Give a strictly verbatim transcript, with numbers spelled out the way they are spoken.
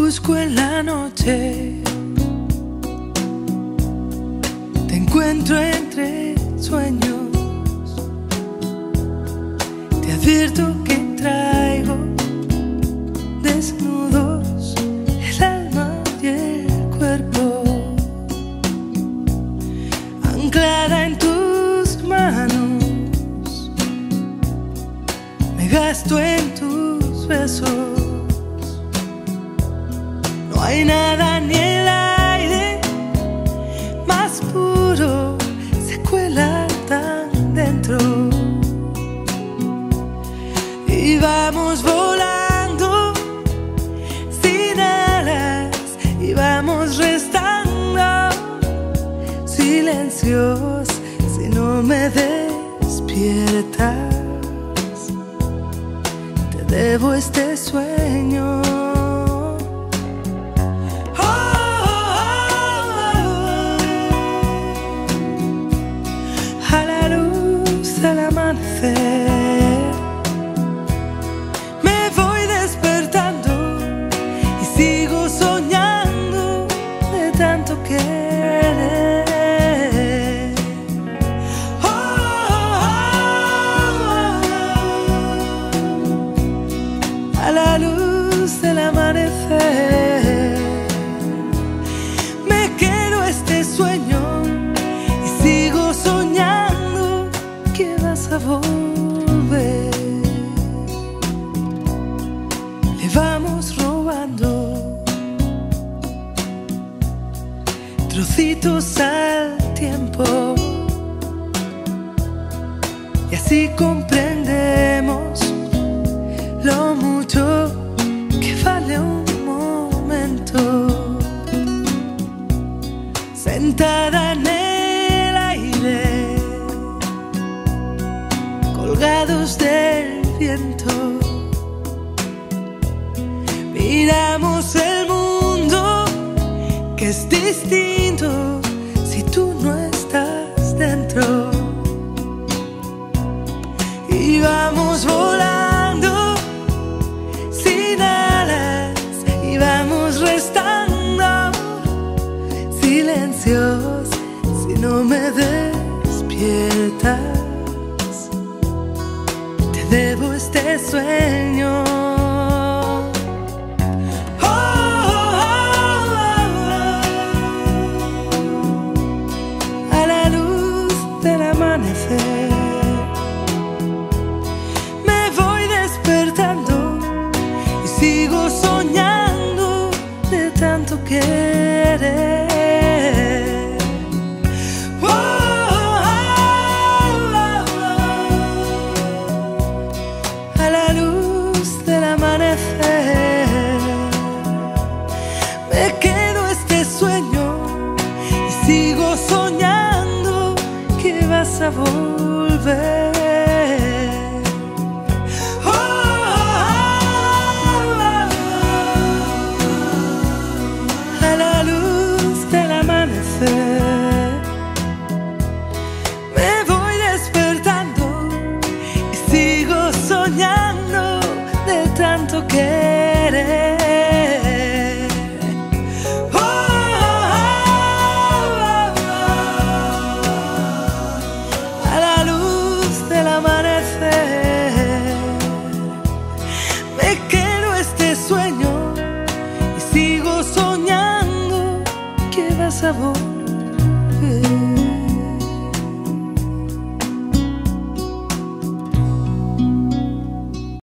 busco en la noche, te encuentro entre sueños, te advierto que traigo desnudos el alma y el cuerpo, anclada en tus manos, me gasto en tus besos. No hay nada ni el aire más puro, se cuela tan dentro. Y vamos volando sin alas, y vamos restando silencios si no me despiertas. Te debo este sueño. Al amanecer me voy despertando y sigo soñando de tanto querer. Oh, oh, oh. A la luz del amanecer me quedo este sueño y sigo soñando que vas a volver. Le vamos robando trocitos al tiempo, y así comprendemos lo mucho que vale un momento. Sentada en el aire, colgados del viento, miramos el mundo que es distinto si tú no estás dentro. Y vamos volando sin alas, y vamos restando silencios si no me despiertas. Debo este sueño. Oh, oh, oh. A la luz del amanecer me voy despertando y sigo soñando de tanto querer. Me quedo este sueño y sigo soñando que vas a volver. Oh, oh, oh, oh. A la luz del amanecer me voy despertando y sigo soñando de tanto querer. Me quedo este sueño y sigo soñando que vas a volver.